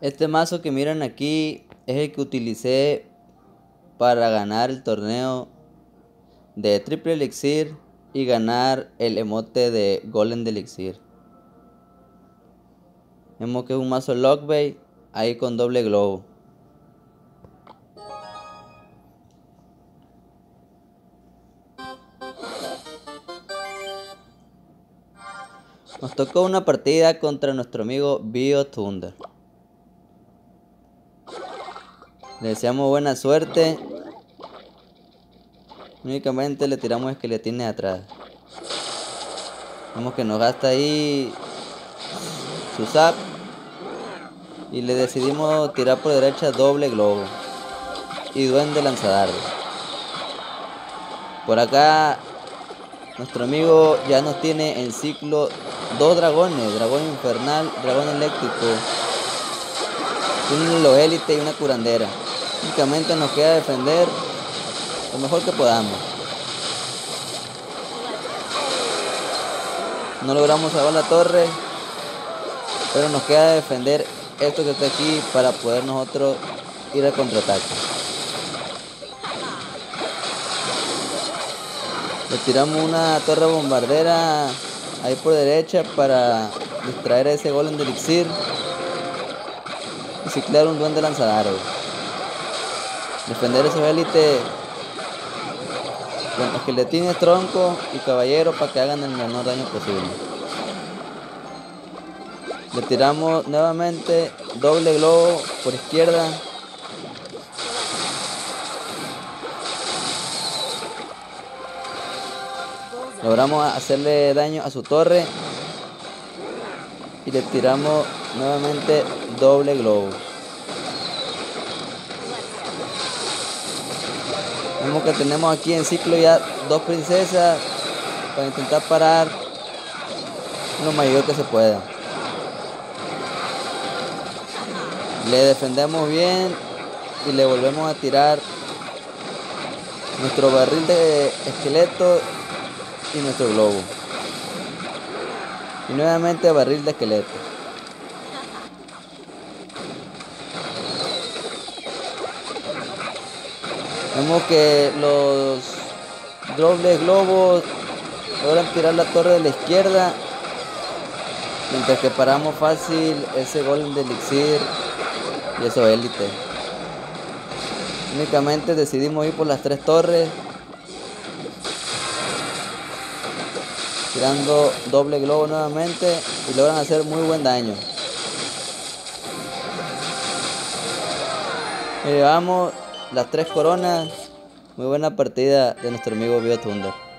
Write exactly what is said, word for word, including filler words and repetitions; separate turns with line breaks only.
Este mazo que miran aquí es el que utilicé para ganar el torneo de triple elixir y ganar el emote de golem de elixir. Vemos que es un mazo lockbait ahí con doble globo. Nos tocó una partida contra nuestro amigo BioThunder. Le deseamos buena suerte. Únicamente le tiramos esqueletines atrás. Vemos que nos gasta ahí su zap. Y le decidimos tirar por derecha doble globo. Y duende lanzadardo. Por acá nuestro amigo ya nos tiene en ciclo dos dragones. Dragón infernal, dragón eléctrico. Un hilo élite y una curandera. Únicamente nos queda defender lo mejor que podamos. No logramos salvar la torre, pero nos queda defender esto que está aquí para poder nosotros ir al contraataque. Le tiramos una torre bombardera ahí por derecha para distraer a ese golem de elixir y ciclar un duende lanzadardo. Defender esos élites con esqueletines, tronco y caballero para que hagan el menor daño posible. Le tiramos nuevamente doble globo por izquierda. Logramos hacerle daño a su torre y le tiramos nuevamente doble globo. Vemos que tenemos aquí en ciclo ya dos princesas para intentar parar lo mayor que se pueda. Le defendemos bien y le volvemos a tirar nuestro barril de esqueleto y nuestro globo. Y nuevamente barril de esqueleto. Vemos que los dobles globos logran tirar la torre de la izquierda, mientras que paramos fácil ese golem de elixir y eso élite. Únicamente decidimos ir por las tres torres, tirando doble globo nuevamente y logran hacer muy buen daño. Y llevamos las tres coronas. Muy buena partida de nuestro amigo BioThunder.